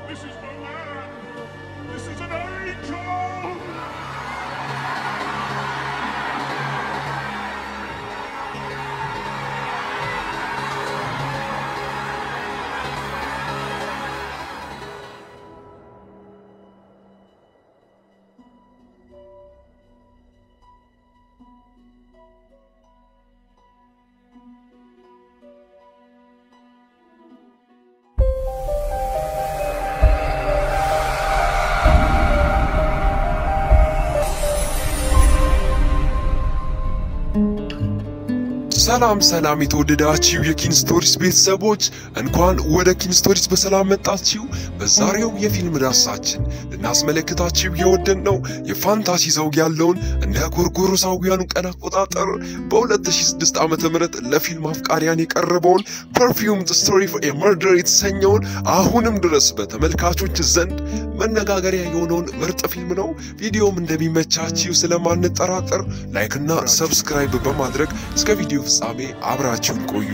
This is the land. This is an angel. ሰላም የተወደዳችሁ የኪን ስቶሪስ ቤተሰቦች እንኳን ወደ ኪን ስቶሪስ በሰላም መጣችሁ። በዛሬው የፊልም ዳሳችን ልናስመለክታችሁ የወደድነው የፋንታሲ ዘውግ ያለውን እንደ ጎርጎሮሳውያኑ ቀን አቆጣጠር በ2006 ዓመተ ምህረት ለፊልም አፍቃሪያን የቀረበውን ፐርፊውምድ ስቶሪ ፎር ኤ መርደር የተሰኘውን አሁንም ድረስ በተመልካቾች ዘንድ መነጋገሪያ የሆነውን ምርጥ ፊልም ነው። ቪዲዮም እንደሚመቻችሁ ስለማንጠራጠር ላይክ እና ሰብስክራይብ በማድረግ እስከ ቪዲዮ ፍጻሜ አብራችሁን ቆዩ።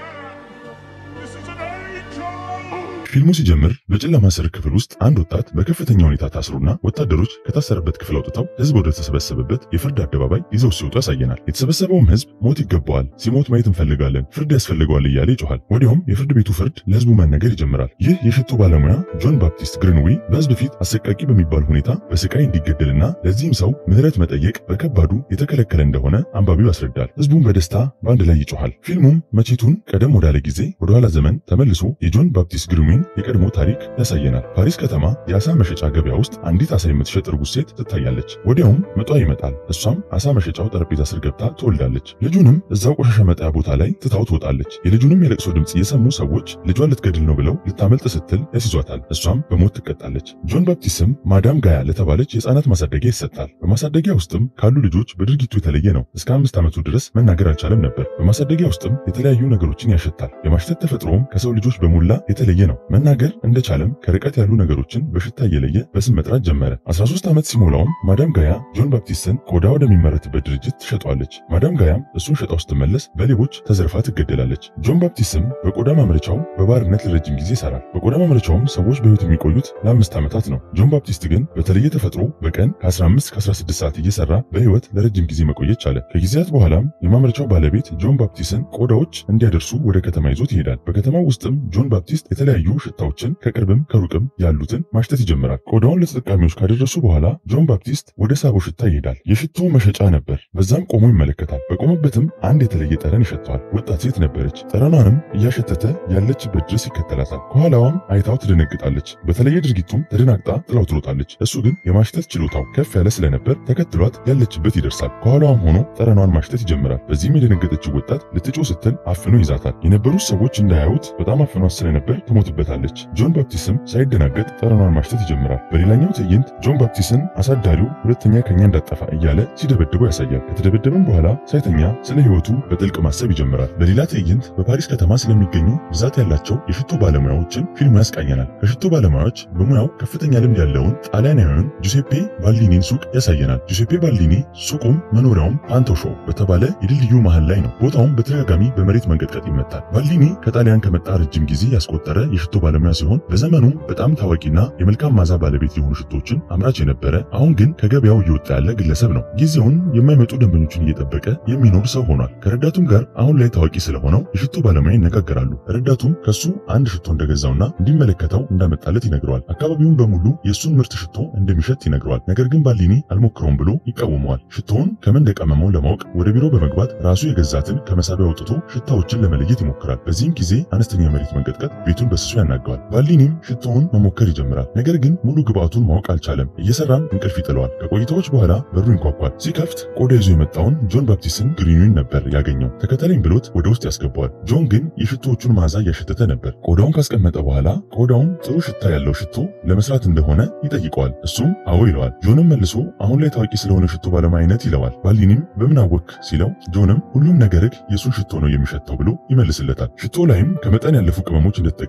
ፊልሙ ሲጀምር በጨለማ እስር ክፍል ውስጥ አንድ ወጣት በከፍተኛ ሁኔታ ታስሮና ወታደሮች ከታሰረበት ክፍል አውጥተው ህዝብ ወደ ተሰበሰበበት የፍርድ አደባባይ ይዘው ሲወጡ ያሳየናል። የተሰበሰበውም ህዝብ ሞት ይገባዋል፣ ሲሞት ማየት እንፈልጋለን፣ ፍርድ ያስፈልገዋል እያለ ይጮሃል። ወዲያውም የፍርድ ቤቱ ፍርድ ለህዝቡ መነገር ይጀምራል። ይህ የሽቱ ባለሙያ ጆን ባፕቲስት ግሪንዊ በህዝብ ፊት አሰቃቂ በሚባል ሁኔታ በስቃይ እንዲገደልና ለዚህም ሰው ምህረት መጠየቅ በከባዱ የተከለከለ እንደሆነ አንባቢው ያስረዳል። ህዝቡም በደስታ በአንድ ላይ ይጮሃል። ፊልሙም መቼቱን ቀደም ወዳለ ጊዜ ወደኋላ ዘመን ተመልሶ የጆን ባፕቲስት ግሪንዊ የቀድሞ ታሪክ ያሳየናል። ፓሪስ ከተማ የአሳ መሸጫ ገበያ ውስጥ አንዲት አሳ የምትሸጥ እርጉዝ ሴት ትታያለች። ወዲያውም ምጧ ይመጣል። እሷም አሳ መሸጫው ጠረጴዛ ስር ገብታ ትወልዳለች። ልጁንም እዛው ቆሻሻ መጣያ ቦታ ላይ ትታው ትወጣለች። የልጁንም የለቅሶ ድምጽ የሰሙ ሰዎች ልጇን ልትገድል ነው ብለው ልታመልጥ ስትል ያስይዟታል። እሷም በሞት ትቀጣለች። ጆን ባፕቲስትም ማዳም ጋያ ለተባለች የህፃናት ማሳደጊያ ይሰጣል። በማሳደጊያ ውስጥም ካሉ ልጆች በድርጊቱ የተለየ ነው። እስከ 5 ዓመቱ ድረስ መናገር አልቻለም ነበር። በማሳደጊያ ውስጥም የተለያዩ ነገሮችን ያሸታል። የማሽተት ተፈጥሮም ከሰው ልጆች በሙላ የተለየ ነው። መናገር እንደቻለም ከርቀት ያሉ ነገሮችን በሽታ እየለየ በስም መጥራት ጀመረ። 13 ዓመት ሲሞላውም ማዳም ጋያ ጆን ባፕቲስትን ቆዳ ወደሚመረትበት ድርጅት ትሸጠዋለች። ማዳም ጋያም እሱን ሸጣው ስትመለስ በሌቦች ተዘርፋ ትገደላለች። ጆን ባፕቲስትም በቆዳ ማምረቻው በባርነት ለረጅም ጊዜ ይሰራል። በቆዳ ማምረቻውም ሰዎች በህይወት የሚቆዩት ለ5 ዓመታት ነው። ጆን ባፕቲስት ግን በተለየ ተፈጥሮ በቀን ከ15 እስከ 16 ሰዓት እየሰራ በህይወት ለረጅም ጊዜ መቆየት ቻለ። ከጊዜያት በኋላም የማምረቻው ባለቤት ጆን ባፕቲስትን ቆዳዎች እንዲያደርሱ ወደ ከተማ ይዞት ይሄዳል። በከተማው ውስጥም ጆን ባፕቲስት የተለያዩ ሽታዎችን ከቅርብም ከሩቅም ያሉትን ማሽተት ይጀምራል። ቆዳውን ለተጠቃሚዎች ካደረሱ በኋላ ጆን ባፕቲስት ወደ ሳቦ ሽታ ይሄዳል። የሽቶ መሸጫ ነበር። በዛም ቆሞ ይመለከታል። በቆመበትም አንድ የተለየ ጠረን ይሸተዋል። ወጣት ሴት ነበረች። ጠረኗንም እያሸተተ ያለችበት ድረስ ይከተላታል። ከኋላዋም አይታው ትደነግጣለች። በተለየ ድርጊቱም ተደናግጣ ጥላው ትሮጣለች። እሱ ግን የማሽተት ችሎታው ከፍ ያለ ስለነበር ተከትሏት ያለችበት ይደርሳል። ከኋላዋም ሆኖ ጠረኗን ማሽተት ይጀምራል። በዚህም የደነገጠችው ወጣት ልትጮህ ስትል አፍኖ ይዛታል። የነበሩት ሰዎች እንዳያዩት በጣም አፍኗት ስለነበር ትሞትበታለች። ጆን ባፕቲስትም ሳይደናገጥ ጠረኗን ማሽተት ይጀምራል። በሌላኛው ትዕይንት ጆን ባፕቲስትን አሳዳሪው ሁለተኛ ከኛ እንዳጠፋ እያለ ሲደበድበው ያሳያል። ከተደበደበም በኋላ ሳይተኛ ስለ ህይወቱ በጥልቅ ማሰብ ይጀምራል። በሌላ ትዕይንት በፓሪስ ከተማ ስለሚገኙ ብዛት ያላቸው የሽቶ ባለሙያዎችን ፊልሙ ያስቃኘናል። ከሽቶ ባለሙያዎች በሙያው ከፍተኛ ልምድ ያለውን ጣሊያናዊውን ጁሴፔ ባልዲኒን ሱቅ ያሳየናል። ጁሴፔ ባልዲኒ ሱቁም መኖሪያውም ፓንቶሾ በተባለ የድልድዩ መሃል ላይ ነው። ቦታውም በተደጋጋሚ በመሬት መንቀጥቀጥ ይመታል። ባልዲኒ ከጣሊያን ከመጣ ረጅም ጊዜ ያስቆጠረ የሽቶ ባለሙያ ሲሆን በዘመኑ በጣም ታዋቂና የመልካም ማዛ ባለቤት የሆኑ ሽቶችን አምራች የነበረ አሁን ግን ከገበያው እየወጣ ያለ ግለሰብ ነው። ጊዜውን የማይመጡ ደንበኞችን እየጠበቀ የሚኖር ሰው ሆኗል። ከረዳቱም ጋር አሁን ላይ ታዋቂ ስለሆነው የሽቶ ባለሙያ ይነጋገራሉ። ረዳቱም ከሱ አንድ ሽቶ እንደገዛውና እንዲመለከተው እንዳመጣለት ይነግረዋል። አካባቢውን በሙሉ የሱን ምርት ሽቶ እንደሚሸት ይነግረዋል። ነገር ግን ባልዲኒ አልሞክረውም ብሎ ይቃወመዋል። ሽቶውን ከምን እንደቀመመው ለማወቅ ወደ ቢሮ በመግባት ራሱ የገዛትን ከመሳቢያ አውጥቶ ሽታዎችን ለመለየት ይሞክራል። በዚህም ጊዜ አነስተኛ መሬት መንቀጥቀጥ ቤቱን በስሱ ያናገዋል። ባልዲኒም ሽቶውን መሞከር ይጀምራል። ነገር ግን ሙሉ ግብአቱን ማወቅ አልቻለም። እየሰራም እንቅልፍ ይጥለዋል። ከቆይታዎች በኋላ በሩ ይንኳኳል። ሲከፍት ቆዳ ይዞ የመጣውን ጆን ባፕቲስትን ግሪንዊን ነበር ያገኘው። ተከተለኝ ብሎት ወደ ውስጥ ያስገባዋል። ጆን ግን የሽቶዎቹን መዓዛ እያሸተተ ነበር። ቆዳውን ካስቀመጠ በኋላ ቆዳውን ጥሩ ሽታ ያለው ሽቶ ለመስራት እንደሆነ ይጠይቀዋል። እሱም አዎ ይለዋል። ጆንም መልሶ አሁን ላይ ታዋቂ ስለሆነ ሽቶ ባለሙያነት ይለዋል። ባልዲኒም በምን አወክ ሲለው ጆንም ሁሉም ነገርህ የሱን ሽቶ ነው የሚሸተው ብሎ ይመልስለታል። ሽቶ ላይም ከመጠን ያለፉ ቅመሞች እንደተጠቀመ ይነግረዋል።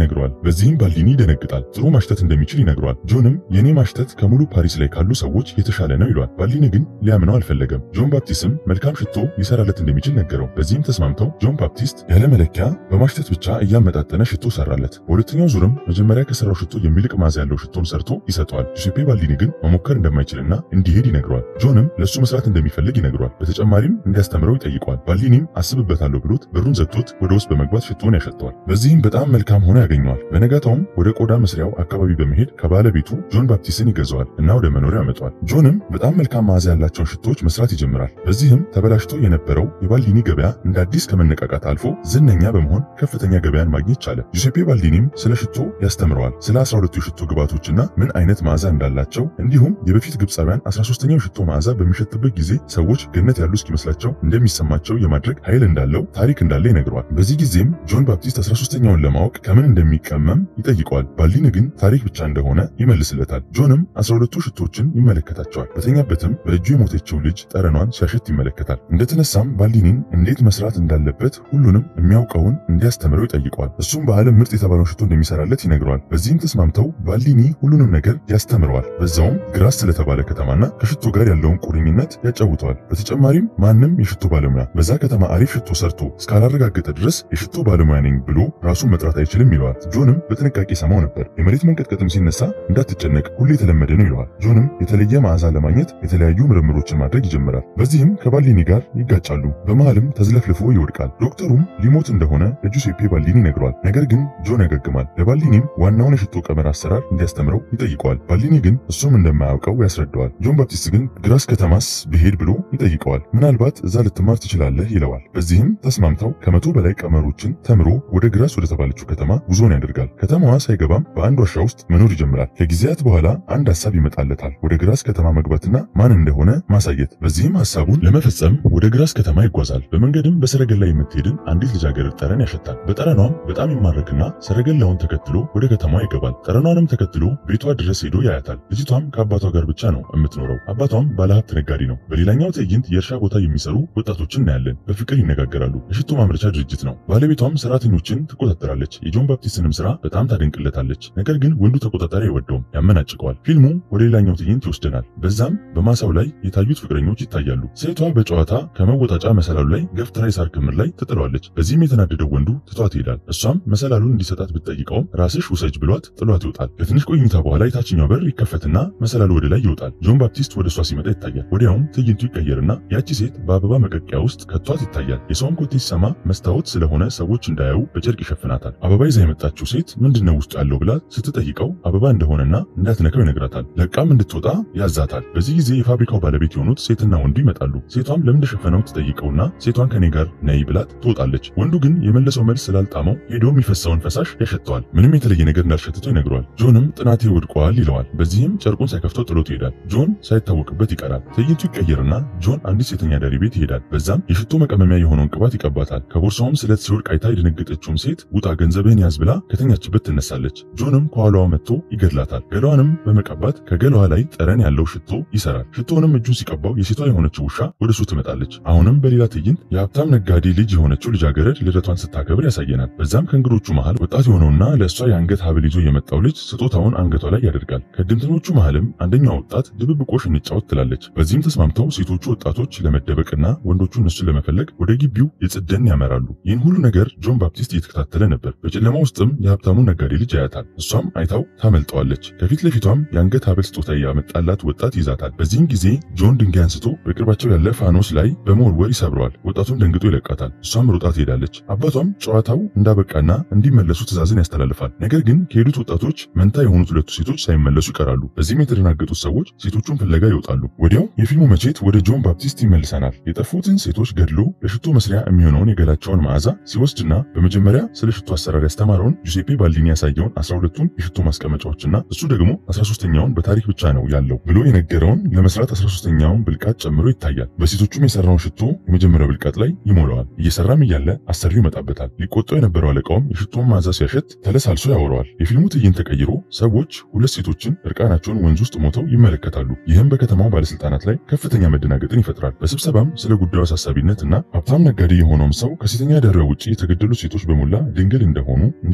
ይነግረዋል። በዚህም ባልዲኒ ይደነግጣል። ጥሩ ማሽተት እንደሚችል ይነግረዋል። ጆንም የኔ ማሽተት ከሙሉ ፓሪስ ላይ ካሉ ሰዎች የተሻለ ነው ይሏል። ባልዲኒ ግን ሊያምነው አልፈለገም። ጆን ባፕቲስትም መልካም ሽቶ ሊሰራለት እንደሚችል ነገረው። በዚህም ተስማምተው ጆን ባፕቲስት ያለ መለኪያ በማሽተት ብቻ እያመጣጠነ ሽቶ ሰራለት። በሁለተኛው ዙርም መጀመሪያ ከሰራው ሽቶ የሚልቅ መዓዛ ያለው ሽቶን ሰርቶ ይሰጠዋል። ጁሴፔ ባልዲኒ ግን መሞከር እንደማይችልና እንዲሄድ ይነግረዋል። ጆንም ለሱ መስራት እንደሚፈልግ ይነግረዋል። በተጨማሪም እንዲያስተምረው ይጠይቀዋል። ባልዲኒም አስብበታለሁ ብሎት በሩን ዘግቶት ወደ ውስጥ በመግባት ሽቶን ያሸተዋል። በዚህም በጣም መልካም ሆኖ ያገኘዋል። በነጋታውም ወደ ቆዳ መስሪያው አካባቢ በመሄድ ከባለቤቱ ጆን ባፕቲስትን ይገዛዋል እና ወደ መኖሪያው ያመጣዋል። ጆንም በጣም መልካም መዓዛ ያላቸውን ሽቶዎች መስራት ይጀምራል። በዚህም ተበላሽቶ የነበረው የባልዲኒ ገበያ እንደ አዲስ ከመነቃቃት አልፎ ዝነኛ በመሆን ከፍተኛ ገበያን ማግኘት ቻለ። ጁሴፔ ባልዲኒም ስለ ሽቶ ያስተምረዋል። ስለ 12ቱ የሽቶ ግብዓቶችና ምን አይነት መዓዛ እንዳላቸው እንዲሁም የበፊት ግብፃውያን 13ኛው ሽቶ መዓዛ በሚሸትበት ጊዜ ሰዎች ገነት ያሉ እስኪመስላቸው እንደሚሰማቸው የማድረግ ኃይል እንዳለው ታሪክ እንዳለ ይነግረዋል። በዚህ ጊዜም ጆን ባፕቲስት 13ኛውን ለማወቅ ከምን እንደሚቀመም ይጠይቀዋል። ባልዲኒ ግን ታሪክ ብቻ እንደሆነ ይመልስለታል። ጆንም 12ቱ ሽቶችን ይመለከታቸዋል። በተኛበትም በእጁ የሞተችው ልጅ ጠረኗን ሲያሸት ይመለከታል። እንደተነሳም ባልዲኒን እንዴት መስራት እንዳለበት ሁሉንም የሚያውቀውን እንዲያስተምረው ይጠይቀዋል። እሱም በዓለም ምርጥ የተባለውን ሽቶ እንደሚሰራለት ይነግረዋል። በዚህም ተስማምተው ባልዲኒ ሁሉንም ነገር ያስተምረዋል። በዛውም ግራስ ስለተባለ ከተማና ከሽቶ ጋር ያለውን ቁርኝነት ያጫውተዋል። በተጨማሪም ማንም የሽቶ ባለሙያ በዛ ከተማ አሪፍ ሽቶ ሰርቶ እስካላረጋገጠ ድረስ የሽቶ ባለሙያ ነኝ ብሎ ራሱን መጥራት አይችልም ይለዋል። ጆንም በጥንቃቄ ሰማው ነበር። የመሬት መንቀጥቀጥም ሲነሳ እንዳትጨነቅ ሁሉ የተለመደ ነው ይለዋል። ጆንም የተለየ መዓዛ ለማግኘት የተለያዩ ምርምሮችን ማድረግ ይጀምራል። በዚህም ከባልዲኒ ጋር ይጋጫሉ። በመሃልም ተዝለፍልፎ ይወድቃል። ዶክተሩም ሊሞት እንደሆነ ለጁሴፔ ባልዲኒ ይነግረዋል። ነገር ግን ጆን ያገግማል። ለባልዲኒም ዋናውን የሽቶ ቀመር አሰራር እንዲያስተምረው ይጠይቀዋል። ባልዲኒ ግን እሱም እንደማያውቀው ያስረዳዋል። ጆን ባፕቲስት ግን ግራስ ከተማስ ብሄድ ብሎ ይጠይቀዋል። ምናልባት እዛ ልትማር ትችላለህ ይለዋል። በዚህም ተስማምተው ከ100 በላይ ቀመሮችን ተምሮ ወደ ግራስ ወደ ተባለችው ከተማ ጉዞን ያደርጋል። ከተማዋ ሳይገባም በአንድ ዋሻ ውስጥ መኖር ይጀምራል። ከጊዜያት በኋላ አንድ ሐሳብ ይመጣለታል። ወደ ግራስ ከተማ መግባትና ማን እንደሆነ ማሳየት። በዚህም ሐሳቡን ለመፈጸም ወደ ግራስ ከተማ ይጓዛል። በመንገድም በሰረገላ የምትሄድን አንዲት ልጃገረድ ጠረን ያሸታል። በጠረኗም በጣም ይማረክና ሰረገላውን ተከትሎ ወደ ከተማዋ ይገባል። ጠረኗንም ተከትሎ ቤቷ ድረስ ሄዶ ያያታል። ልጅቷም ከአባቷ ጋር ብቻ ነው የምትኖረው። አባቷም ባለሀብት ነጋዴ ነው። በሌላኛው ትዕይንት የእርሻ ቦታ የሚሰሩ ወጣቶችን እናያለን። በፍቅር ይነጋገራሉ። የሽቶ ማምረቻ ድርጅት ነው። ባለቤቷም ሰራተኞችን ትቆጣጠራለች። የጆን ባፕቲስትንም ስራ በጣም ታደንቅለታለች። ነገር ግን ወንዱ ተቆጣጣሪ አይወደውም፣ ያመናጭቀዋል። ፊልሙ ወደ ሌላኛው ትዕይንት ይወስደናል። በዛም በማሳው ላይ የታዩት ፍቅረኞች ይታያሉ። ሴቷ በጨዋታ ከመወጣጫ መሰላሉ ላይ ገፍትራ የሳር ክምር ላይ ትጥለዋለች። በዚህም የተናደደው ወንዱ ትቷት ይሄዳል። እሷም መሰላሉን እንዲሰጣት ብትጠይቀውም ራስሽ ውሰጅ ብሏት ጥሏት ይወጣል። ከትንሽ ቆይታ በኋላ የታችኛው በር ይከፈትና መሰላሉ ወደ ላይ ይወጣል። ጆን ባፕቲስት ወደ እሷ ሲመጣ ይታያል። ወዲያውም ትዕይንቱ ይቀየርና ያቺ ሴት በአበባ መቀቂያ ውስጥ ከቷት ይታያል። የሰውም ኮቴ ሲሰማ መስታወት ስለሆነ ሰዎች እንዳያዩ በጨርቅ ይሸፍናታል። አበባ ይዛ የመጣችው ሴት ምንድነው ውስጥ ያለው ብላ ስትጠይቀው አበባ እንደሆነና እንዳትነካው ይነግራታል። ለቃም እንድትወጣ ያዛታል። በዚህ ጊዜ የፋብሪካው ባለቤት የሆኑት ሴትና ወንዱ ይመጣሉ። ሴቷም ለምን እንደሸፈነው ትጠይቀውና ሴቷን ከኔ ጋር ነይ ብላት ትወጣለች። ወንዱ ግን የመለሰው መልስ ስላልጣመው ሄዶ የሚፈሰውን ፈሳሽ ያሸተዋል። ምንም የተለየ ነገር እንዳልሸተተው ይነግረዋል። ጆንም ጥናቴ ወድቋል ይለዋል። በዚህም ጨርቁን ሳይከፍተው ጥሎት ይሄዳል። ጆን ሳይታወቅበት ይቀራል። ትዕይንቱ ይቀየርና ጆን አንዲት ሴተኛ አዳሪ ቤት ይሄዳል። በዛም የሽቶ መቀመሚያ የሆነውን ቅባት ይቀባታል። ከቦርሳውም ስለት ሲወድቅ አይታ የደነገጠችውም ሴት ውጣ ገንዘብህን ያዝ ብላ ከተኛችበት ትነሳለች። ጆንም ከኋላዋ መጥቶ ይገድላታል። ገላዋንም በመቀባት ከገላዋ ላይ ጠረን ያለው ሽቶ ይሰራል። ሽቶንም እጁን ሲቀባው የሴቷ የሆነችው ውሻ ወደሱ ትመጣለች። አሁንም በሌላ ትዕይንት የሀብታም ነጋዴ ልጅ የሆነችው ልጃገረድ ልደቷን ስታከብር ያሳየናል። በዛም ከእንግዶቹ መሃል ወጣት የሆነውና ለእሷ የአንገት ሀብል ይዞ የመጣው ልጅ ስጦታውን አንገቷ ላይ ያደርጋል። ከድምተኞቹ መሃልም አንደኛዋ ወጣት ድብብቆሽ እንጫወት ትላለች። በዚህም ተስማምተው ሴቶቹ ወጣቶች ለመደበቅና ወንዶቹ እነሱን ለመፈለግ ወደ ግቢው የጽደን ያመራሉ። ይህን ሁሉ ነገር ጆን ባፕቲስት እየተከታተለ ነበር። በጨለማ ውስጥም የሀብታሙ ነጋዴ ልጅ ያያታል። እሷም አይታው ታመልጠዋለች። ከፊት ለፊቷም የአንገት ሀብል ስጦታ ያመጣላት ወጣት ይዛታል። በዚህም ጊዜ ጆን ድንጋይ አንስቶ በቅርባቸው ያለ ፋኖስ ላይ በመወርወር ይሰብረዋል። ወጣቱም ደንግጦ ይለቃታል። እሷም ሮጣ ትሄዳለች። አባቷም ጨዋታው እንዳበቃና እንዲመለሱ ትዕዛዝን ያስተላልፋል። ነገር ግን ከሄዱት ወጣቶች መንታ የሆኑት ሁለቱ ሴቶች ሳይመለሱ ይቀራሉ። በዚህም የተደናገጡት ሰዎች ሴቶቹን ፍለጋ ይወጣሉ። ወዲያው የፊልሙ መቼት ወደ ጆን ባፕቲስት ይመልሰናል። የጠፉትን ሴቶች ገድሎ ለሽቶ መስሪያ የሚሆነውን የገላቸውን መዓዛ ሲወስድና በመጀመሪያ ስለ ሽቶ አሰራር ያስተማረውን ጁሴፔ ባልዲኒ ያሳየውን 12ቱን የሽቶ ማስቀመጫዎችና እሱ ደግሞ 13ኛውን በታሪክ ብቻ ነው ያለው ብሎ የነገረውን ለመስራት 13ኛውን ብልቃጥ ጨምሮ ይታያል። በሴቶቹም የሰራውን ሽቶ የመጀመሪያው ብልቃጥ ላይ ይሞላዋል። እየሰራም እያለ አሰሪው ይመጣበታል። ሊቆጣው የነበረው አለቃውም የሽቶውን መዓዛ ሲያሸት ተለሳልሶ ያወራዋል። የፊልሙ ትዕይንት ተቀይሮ ሰዎች ሁለት ሴቶችን እርቃናቸውን ወንዝ ውስጥ ሞተው ይመለከታሉ። ይህም በከተማው ባለስልጣናት ላይ ከፍተኛ መደናገጥን ይፈጥራል። በስብሰባም ስለ ጉዳዩ አሳሳቢነትና ሀብታም ነጋዴ የሆነውም ሰው ከሴተኛ አዳሪዋ ውጪ የተገደሉት ሴቶች በሙላ ድንግል እንደሆኑ እንደ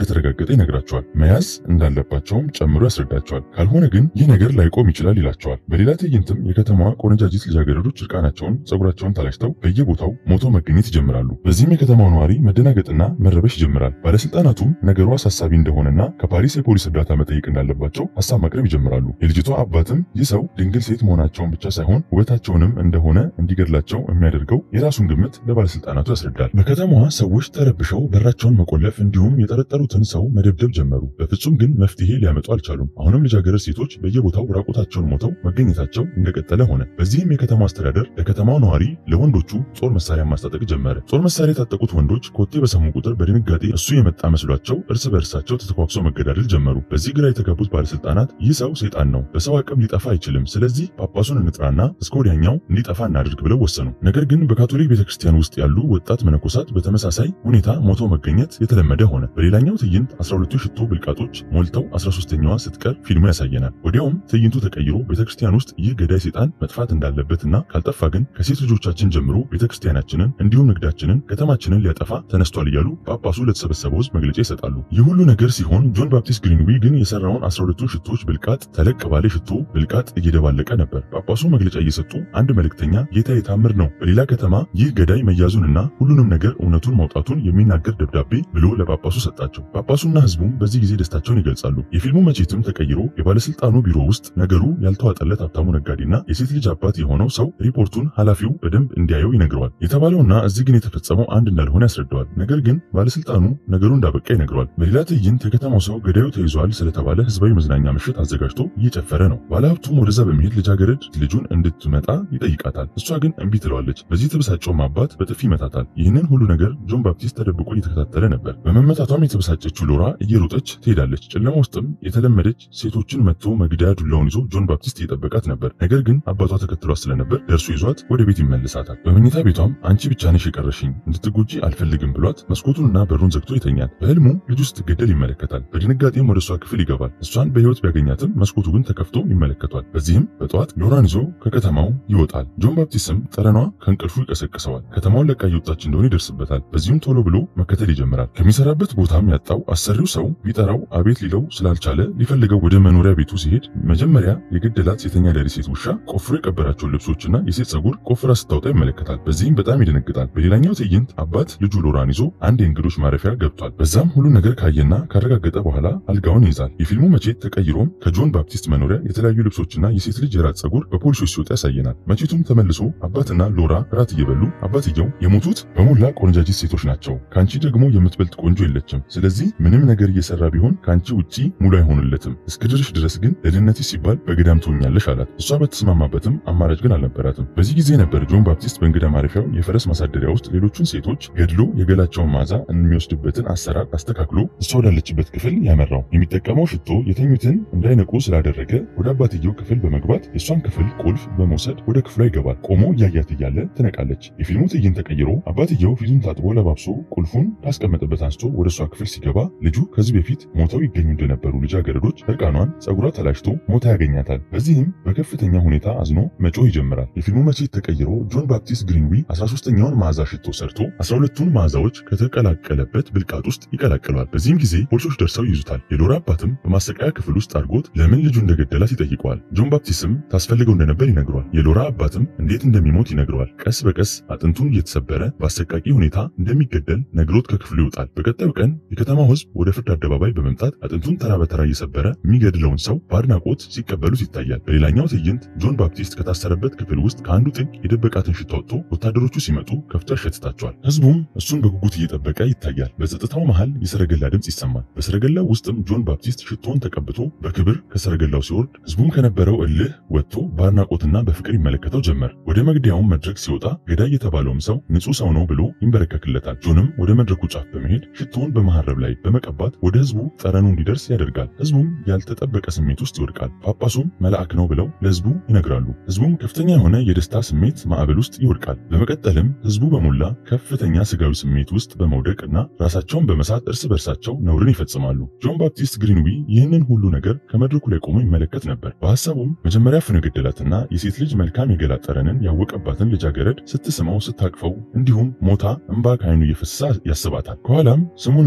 እንደተረጋገጠ ይነግራቸዋል። መያዝ እንዳለባቸውም ጨምሮ ያስረዳቸዋል። ካልሆነ ግን ይህ ነገር ላይቆም ይችላል ይላቸዋል። በሌላ ትዕይንትም የከተማዋ ቆነጃጅት ልጃገረዶች እርቃናቸውን ጸጉራቸውን ተላጭተው በየቦታው ሞተው መገኘት ይጀምራሉ። በዚህም የከተማው ነዋሪ መደናገጥና መረበሽ ይጀምራል። ባለስልጣናቱም ነገሩ አሳሳቢ እንደሆነና ከፓሪስ የፖሊስ እርዳታ መጠየቅ እንዳለባቸው ሐሳብ ማቅረብ ይጀምራሉ። የልጅቷ አባትም ይህ ሰው ድንግል ሴት መሆናቸውን ብቻ ሳይሆን ውበታቸውንም እንደሆነ እንዲገድላቸው የሚያደርገው የራሱን ግምት ለባለስልጣናቱ ያስረዳል። በከተማዋ ሰዎች ተረብሸው በራቸውን መቆለፍ እንዲሁም የጠረጠሩትን ሰው መደብደብ ጀመሩ። በፍጹም ግን መፍትሄ ሊያመጡ አልቻሉም። አሁንም ልጃገረድ ሴቶች በየቦታው ራቁታቸውን ሞተው መገኘታቸው እንደቀጠለ ሆነ። በዚህም የከተማው አስተዳደር ለከተማው ነዋሪ ለወንዶቹ ጦር መሳሪያ ማስታጠቅ ጀመረ። ጦር መሳሪያ የታጠቁት ወንዶች ኮቴ በሰሙ ቁጥር በድንጋጤ እሱ የመጣ መስሏቸው እርስ በእርሳቸው ተተኳኩሰው መገዳደል ጀመሩ። በዚህ ግራ የተጋቡት ባለስልጣናት ይህ ሰው ሰይጣን ነው፣ በሰው አቅም ሊጠፋ አይችልም፣ ስለዚህ ጳጳሱን እንጥራና እስከ ወዲያኛው እንዲጠፋ እናድርግ ብለው ወሰኑ። ነገር ግን በካቶሊክ ቤተክርስቲያን ውስጥ ያሉ ወጣት መነኮሳት በተመሳሳይ ሁኔታ ሞተው መገኘት የተለመደ ሆነ። በሌላኛው ትዕይንት 12ቱ ሽቶ ብልቃጦች ሞልተው 13ኛዋ ስትቀር ፊልሙ ያሳየናል። ወዲያውም ትዕይንቱ ተቀይሮ ቤተክርስቲያን ውስጥ ይህ ገዳይ ሰይጣን መጥፋት እንዳለበትና ካልጠፋ ግን ከሴት ልጆቻችን ጀምሮ ቤተክርስቲያናችንን እንዲሁም ንግዳችንን ከተማችንን ሊያጠፋ ተነስቷል እያሉ ጳጳሱ ለተሰበሰበው ሕዝብ መግለጫ ይሰጣሉ። ይህ ሁሉ ነገር ሲሆን ጆን ባፕቲስት ግሪንዊ ግን የሰራውን 12ቱን ሽቶች ብልቃጥ ተለቅ ባለ ሽቶ ብልቃጥ እየደባለቀ ነበር። ጳጳሱ መግለጫ እየሰጡ አንድ መልእክተኛ ጌታ የታምር ነው፣ በሌላ ከተማ ይህ ገዳይ መያዙንና ሁሉንም ነገር እውነቱን ማውጣቱን የሚናገር ደብዳቤ ብሎ ለጳጳሱ ሰጣቸው። ጳጳሱና ሕዝቡም በዚህ ጊዜ ደስታቸውን ይገልጻሉ። የፊልሙ መቼትም ተቀይሮ የባለስልጣኑ ቢሮ ውስጥ ነገሩ ያልተዋጠለት ሀብታሙ ነጋዴና የሴት ልጅ አባት የሆነው ሰው ሪፖርቱን ኃላፊው በደንብ እንዲያየው ይነግረዋል። የተባለውና እዚህ ግን የተፈጸመው አንድ እንዳልሆነ ያስረዳዋል። ነገር ግን ባለስልጣኑ ነገሩ እንዳበቃ ይነግረዋል። በሌላ ትዕይንት የከተማው ሰው ገዳዩ ተይዟል ስለተባለ ህዝባዊ መዝናኛ ምሽት አዘጋጅቶ እየጨፈረ ነው። ባለሀብቱም ወደዛ በመሄድ ልጃገረድ ልጁን እንድትመጣ ይጠይቃታል። እሷ ግን እምቢ ትለዋለች። በዚህ የተበሳጨውም አባት በጥፊ ይመታታል። ይህንን ሁሉ ነገር ጆን ባፕቲስት ተደብቆ እየተከታተለ ነበር። በመመታቷም የተበሳጨችው ሎራ እየሮጠች ትሄዳለች። ጨለማ ውስጥም የተለመደች ሴቶችን መጥቶ መግደያ ዱላውን ይዞ ጆን ባፕቲስት እየጠበቃት ነበር። ነገር ግን አባቷ ተከትሏት ስለነበር ደርሶ ይዟት ወደ ቤት ይመልሳታል። በመኝታ ቤቷም አንቺ ብቻ ነሽ የቀረሽኝ፣ እንድትጎጂ አልፈልግም ብሏት መስኮቱንና በሩን ዘግቶ ይተኛል። በህልሙ ልጁ ስትገደል ይመለከታል። በድንጋጤም ወደ እሷ ክፍል ይገባል። እሷን በህይወት ቢያገኛትም መስኮቱ ግን ተከፍቶ ይመለከቷል። በዚህም በጠዋት ሎራን ይዞ ከከተማው ይወጣል። ጆን ባፕቲስትም ጠረኗ ከእንቅልፉ ይቀሰቅሰዋል። ከተማውን ለቃ እየወጣች እንደሆነ ይደርስበታል። በዚህም ቶሎ ብሎ መከተል ይጀምራል። ከሚሰራበት ቦታም ያጣው አሰሪው ሰው ቢጠራው አቤት ሊለው ስላልቻለ ሊፈልገው ወደ መኖሪያ ቤቱ ሲሄድ መጀመሪያ የገደላት ሴተኛ ዳሪ ሴት ውሻ ቆፍሮ የቀበራቸውን ልብሶችና የሴት ጸጉር ቆፍራ ስታወጣ ይመለከታል። በዚህም በጣም ይደነግጣል። በሌላኛው ትዕይንት አባት ልጁ ሎራን ይዞ አንድ የእንግዶች ማረፊያ ገብቷል። በዛም ሁሉ ነገር ካየና ካረጋገጠ በኋላ አልጋውን ይይዛል። የፊልሙ መቼት ተቀይሮም ከጆን ባፕቲስት መኖሪያ የተለያዩ ልብሶችና የሴት ልጅ የራት ጸጉር በፖሊሶች ሲወጣ ያሳየናል። መቼቱም ተመልሶ አባትና ሎራ ራት እየበሉ አባትየው የሞቱት በሞላ ቆንጃጅት ሴቶች ናቸው፣ ካንቺ ደግሞ የምትበልጥ ቆንጆ የለችም፣ ስለዚህ ምንም ነገር እየሰራ ቢሆን ካንቺ ውጪ ሙሉ አይሆንለትም፣ እስክድርሽ ድረስ ግን ለድነትሽ ሲባል በገዳም ትሆኛለሽ አላት። እሷ በተስማማበትም አማራጭ ግን አልነበራትም። በዚህ ጊዜ ነበር ጆን ባፕቲስት በእንግዳ ማረፊያው የፈረስ ማሳደሪያ ውስጥ ሌሎቹን ሴቶች ገድሎ የገላቸውን መዓዛ የሚወስድበትን አሰራር አስተካክሎ እሷ ወዳለችበት ክፍል ያመራው። የሚጠቀመው ሽቶ የተኙትን እንዳይነቁ ስላደረገ ወደ አባትየው ክፍል በመግባት የእሷን ክፍል ቁልፍ በመውሰድ ወደ ክፍሏ ይገባል። ቆሞ እያያት እያለ ትነቃለች። የፊልሙ ትዕይንት ተቀይሮ አባትየው ፊቱን ታጥቦ ለባብሶ ቁልፉን ካስቀመጠበት አንስቶ ወደ እሷ ክፍል ሲገባ ልጁ ከዚህ በፊት ሞተው ይገኙ እንደነበሩ ልጃገረዶች እርቃኗን ጸጉሯ ተላጭቶ ሞታ ያገኛታል። በዚህም በከፍተኛ ሁኔታ አዝኖ መጮህ ይጀምራል። የፊልሙ መቼት ተቀይሮ ጆን ባፕቲስት ግሪንዊ 13ኛውን መዓዛ ሽቶ ሰርቶ 12ቱን መዓዛዎች ከተቀላቀለበት ብልቃጥ ውስጥ ይቀላቅለዋል። በዚህም ጊዜ ፖሊሶች ደርሰው ይይዙታል። የሎራ አባትም በማሰቃያ ክፍል ውስጥ አድርጎት ለምን ልጁ እንደገደላት ይጠይቀዋል። ጆን ባፕቲስትም ታስፈልገው እንደነበር ይነግረዋል። የሎራ አባትም እንዴት እንደሚሞት ይነግረዋል። ቀስ በቀስ አጥንቱን እየተሰበረ በአሰቃቂ ሁኔታ እንደሚገደል ነግሮት ከክፍሉ ይወጣል። በቀጣዩ ቀን የከተማው ሕዝብ ወደ ፍርድ አደባባይ በመምጣት አጥንቱን ተራ በተራ እየሰበረ የሚገድለውን ሰው በአድናቆት ሲቀበሉት ይታያል። በሌላኛው ትዕይንት ጆን ባፕቲስት ከታሰረበት ክፍል ውስጥ ከአንዱ ጥግ የደበቃትን ሽቶ አውጥቶ ወታደሮቹ ሲመጡ ከፍቶ ያሸትታቸዋል። ሕዝቡም እሱን በጉጉት እየጠበቀ ይታያል። በጸጥታው መሃል የሰረገላ ድምጽ ይሰማል። በሰረገላው ውስጥም ጆን ባፕቲስት ሽቶን ተቀብቶ በክብር ከሰረገላው ሲወርድ ሕዝቡም ከነበረው እልህ ወጥቶ በአድናቆትና በፍቅር ይመለከተው ጀመር። ወደ መግደያውም መድረክ ሲወጣ ገዳይ የተባለውም ሰው ንጹህ ሰው ነው ብሎ ይንበረከክለታል። ጆንም ወደ መድረኩ ጫፍ በመሄድ ሽቶን በመሐረብ ላይ በመቀባት ወደ ሕዝቡ ጠረኑ እንዲደርስ ያደርጋል። ሕዝቡም ያልተጠበቀ ስሜት ውስጥ ይወድቃል። ጳጳሱም መልአክ ነው ብለው ለሕዝቡ ይነግራሉ። ሕዝቡም ከፍተኛ የሆነ የደስታ ስሜት ማዕበል ውስጥ ይወድቃል። በመቀጠልም ሕዝቡ በሞላ ከፍተኛ ስጋዊ ስሜት ውስጥ በመውደቅና ራሳቸውን በመሳት እርስ በርሳቸው ነውርን ይፈጽማሉ። ጆን ባፕቲስት ግሪንዊ ይህንን ሁሉ ነገር ከመድረኩ ላይ ቆሞ ይመለከት ነበር። በሐሳቡም መጀመሪያ ፍን ገደላትና የሴት ልጅ መልካም የገላ ጠረንን ያወቀባትን ልጃገረድ ስትስመው ስታቅፈው እንዲሁም ሞታ እንባ ከዓይኑ እየፈሰሰ ያስባታል። ከኋላም ስሙን የሚጠራው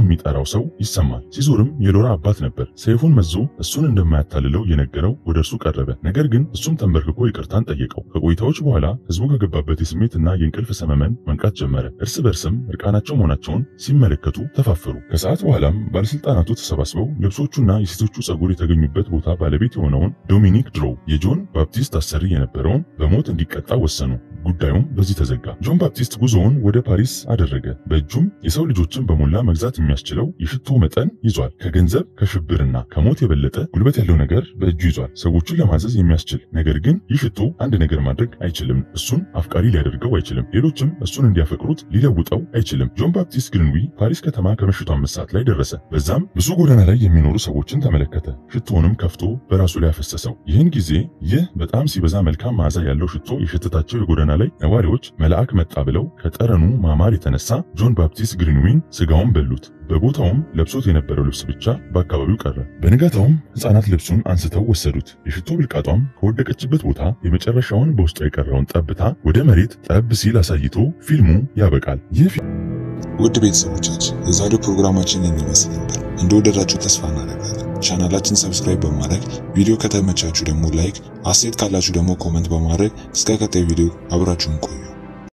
የሚያወራው ሰው ይሰማል። ሲዞርም የሎራ አባት ነበር። ሰይፉን መዞ እሱን እንደማያታልለው የነገረው ወደ እርሱ ቀረበ። ነገር ግን እሱም ተንበርክኮ ይቅርታን ጠየቀው። ከቆይታዎች በኋላ ህዝቡ ከገባበት የስሜትና የእንቅልፍ ሰመመን መንቃት ጀመረ። እርስ በርስም እርቃናቸው መሆናቸውን ሲመለከቱ ተፋፈሩ። ከሰዓት በኋላም ባለስልጣናቱ ተሰባስበው ልብሶቹና የሴቶቹ ጸጉር የተገኙበት ቦታ ባለቤት የሆነውን ዶሚኒክ ድሮው የጆን ባፕቲስት አሰሪ የነበረውን በሞት እንዲቀጣ ወሰኑ። ጉዳዩም በዚህ ተዘጋ። ጆን ባፕቲስት ጉዞውን ወደ ፓሪስ አደረገ። በእጁም የሰው ልጆችን በሞላ መግዛት የሚያስችለው የሽቶ መጠን ይዟል። ከገንዘብ ከሽብርና ከሞት የበለጠ ጉልበት ያለው ነገር በእጁ ይዟል። ሰዎችን ለማዘዝ የሚያስችል ነገር ግን ይህ ሽቶ አንድ ነገር ማድረግ አይችልም። እሱን አፍቃሪ ሊያደርገው አይችልም። ሌሎችም እሱን እንዲያፈቅሩት ሊለውጠው አይችልም። ጆን ባፕቲስት ግሪንዊ ፓሪስ ከተማ ከምሽቱ 5 ሰዓት ላይ ደረሰ። በዛም ብዙ ጎዳና ላይ የሚኖሩ ሰዎችን ተመለከተ። ሽቶውንም ከፍቶ በራሱ ላይ አፈሰሰው። ይህን ጊዜ ይህ በጣም ሲበዛ መልካም መዓዛ ያለው ሽቶ የሸተታቸው የጎዳና ላይ ነዋሪዎች መልአክ መጣ ብለው ከጠረኑ ማማር የተነሳ ጆን ባፕቲስት ግሪንዊን ስጋውን በሉት። በቦታውም ለብሶት የነበረው ልብስ ብቻ በአካባቢው ቀረ። በንጋታውም ሕፃናት ልብሱን አንስተው ወሰዱት። የሽቶ ብልቃጧም ከወደቀችበት ቦታ የመጨረሻውን በውስጡ የቀረውን ጠብታ ወደ መሬት ጠብ ሲል አሳይቶ ፊልሙ ያበቃል። ውድ ቤተሰቦቻችን የዛሬው ፕሮግራማችን የሚመስል ነበር። እንደወደዳችሁ ተስፋ እናደርጋለን። ቻናላችን ሰብስክራይብ በማድረግ ቪዲዮ ከተመቻችሁ ደግሞ ላይክ፣ አስተያየት ካላችሁ ደግሞ ኮሜንት በማድረግ እስከ ቀጣይ ቪዲዮ አብራችሁን ቆዩ።